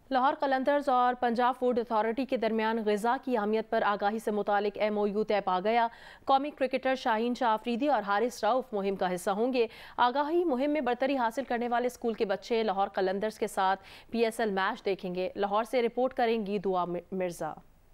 लाहौर कलंदर्स और Punjab food authority के दरमियान ग़िज़ा की अहमियत पर आगाही से मुतालिक MOU तय पा गया। कौमी क्रिकेटर शाहीन शाह अफरीदी और हारिस रऊफ मुहिम का हिस्सा होंगे। आगाही मुहिम में बरतरी हासिल करने वाले स्कूल के बच्चे लाहौर कलंदर्स के साथ PSL मैच देखेंगे। लाहौर से रिपोर्ट करेंगी दुआ मिर्जा।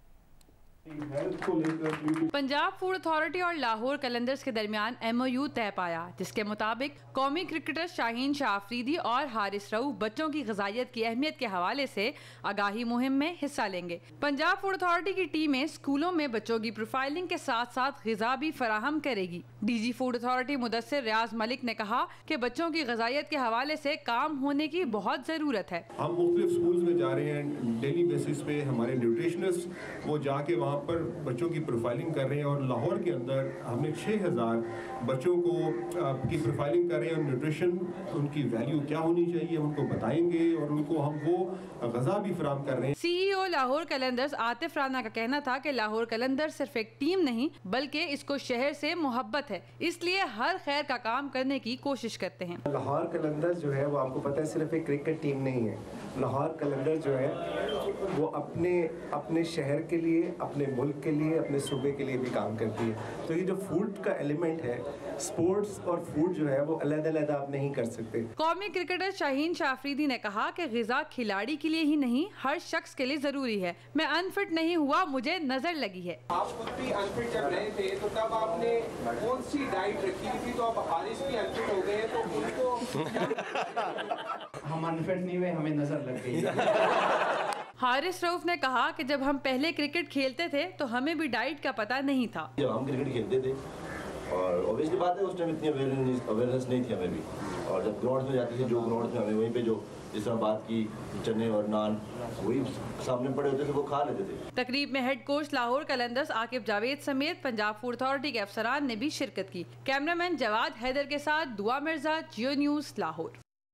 पंजाब फूड अथॉरिटी और लाहौर कलंदर्स के दरमियान MOU तय पाया, जिसके मुताबिक कौमी क्रिकेटर शाहीन शाह अफरीदी और हारिस रऊफ बच्चों की ग़िज़ाइयत की अहमियत के हवाले से आगाही मुहिम में हिस्सा लेंगे। पंजाब फूड अथॉरिटी की टीमें स्कूलों में बच्चों की प्रोफाइलिंग के साथ साथ ग़िज़ा भी फराहम करेगी। DG food authority Mudassir Riaz Malik ने कहा कि बच्चों की ग़िज़ाइयत के हवाले से काम होने की बहुत ज़रूरत है। हम मुख्तलिफ स्कूल्स में जा रहे हैं, डेली बेसिस पे हमारे न्यूट्रिशनिस्ट वो जाके वहाँ पर बच्चों की प्रोफाइलिंग कर रहे हैं और लाहौर के अंदर हमने 6000 बच्चों को की प्रोफाइलिंग कर रहे हैं। न्यूट्रिशन उनकी वैल्यू क्या होनी चाहिए उनको बताएंगे और उनको हम वो ग़िज़ा भी फराहम कर रहे हैं। CEO लाहौर कलंदर्स आतिफ राना का कहना था कि लाहौर कलंदर्स सिर्फ एक टीम नहीं बल्कि इसको शहर से मोहब्बत है, इसलिए हर खैर का काम करने की कोशिश करते हैं। लाहौर कलंदर्स जो है वो आपको पता है सिर्फ एक क्रिकेट टीम नहीं है। लाहौर कलंदर्स जो है वो अपने शहर के लिए, अपने मुल्क के लिए, अपने सूबे के लिए भी काम करती है। तो ये जो फूड का एलिमेंट है, स्पोर्ट्स और फूड जो है वो अलग-अलग आप नहीं कर सकते। कौमी क्रिकेटर शाहीन शाह अफरीदी ने कहा कि ग़िज़ा खिलाड़ी के लिए ही नहीं हर शख्स के लिए जरूरी है। मैं अनफिट नहीं हुआ, मुझे नजर लगी है। आप खुद भी अनफिट जब रहे थे तो तब आपने कौन सी डाइट रखी थी? तो अब हारिस भी अनफिट हो गए तो उनको हम अनफिट नहीं हुए, हमें नजर लग गई। हारिस रऊफ ने कहा कि जब हम पहले क्रिकेट खेलते थे तो हमें भी डाइट का पता नहीं था। जब हम क्रिकेट खेलते थे और ऑब्वियसली बात है उस टाइम इतनी अवेयरनेस नहीं थी हमें भी, और जब ग्राउंड में जाते थे जो ग्राउंड में हमें वहीं पे जो जिस तरह बात की चने और नान वही सामने पड़े होते थे वो खा लेते थे। तकरीब में हेड कोच लाहौर कलंदर्स आकिब जावेद समेत पंजाब फूड अथॉरिटी के अफसरान ने भी शिरकत की। कैमरामैन जवाद हैदर के साथ दुआ मिर्जा, जियो न्यूज़, लाहौर।